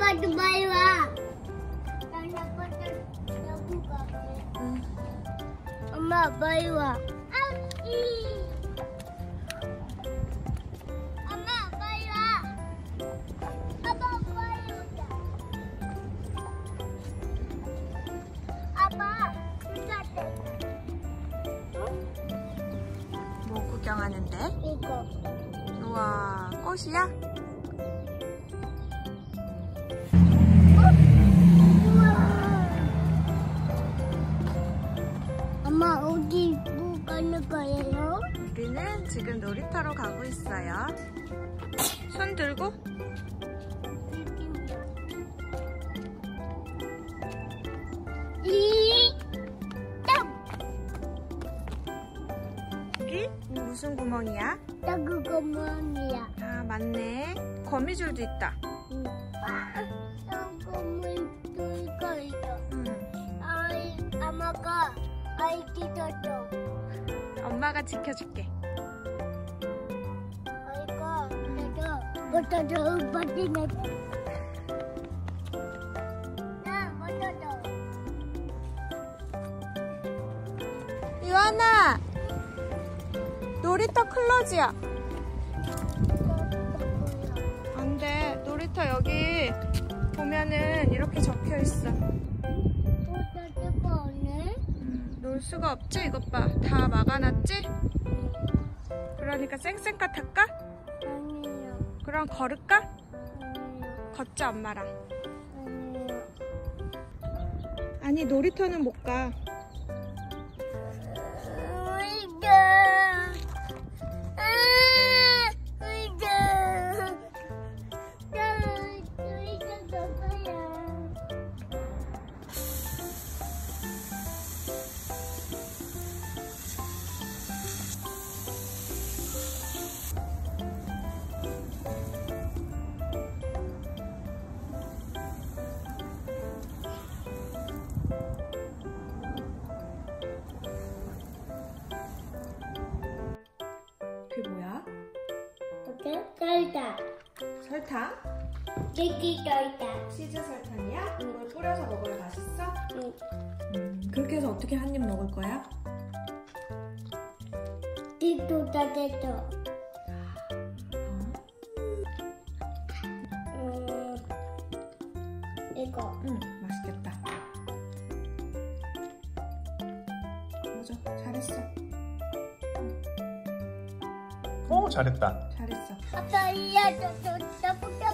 아빠도 빨리 와. 난 아빠도 여기 갈게. 응. 엄마 빨리 와. 아이. 엄마 빨리 와. 아빠 빨리 오자. 아빠 진짜 뭐 구경하는데? 이거. 우와, 꽃이야? 엄마 어디 뭐 가는 거예요? 우리는 지금 놀이터로 가고 있어요. 손 들고. 여기 무슨 구멍이야? 나 그거 뭐야? 아, 맞네. 거미줄도 있다. 응. 나 그거 이거 있어. 응. 엄마가 아이 찢었어. 엄마가 지켜줄게. 아이가 내가 못하죠. 빠지네. 나 못하죠. 유한아, 놀이터 클로즈야. 안 돼. 놀이터 여기 보면은 이렇게 적혀 있어. 못하죠 거네. 놀 수가 없지? 이것 봐. 다 막아놨지? 그러니까 쌩쌩카 탈까? 아니요. 그럼 걸을까? 아니요. 걷자, 엄마랑. 아니요. 아니, 놀이터는 못 가. 그게 뭐야? 어때? 떨다. 설탕? 치즈 떨다. 치즈 설탕이야? 이걸 뿌려서 먹어야 맛있어? 응. 그렇게 해서 어떻게 한 입 먹을 거야? 치즈도 다 됐어. 이거. 맛있겠다. 맞아, 잘했어. 오, 잘했다. 잘했어. 아빠 이야 저 나보다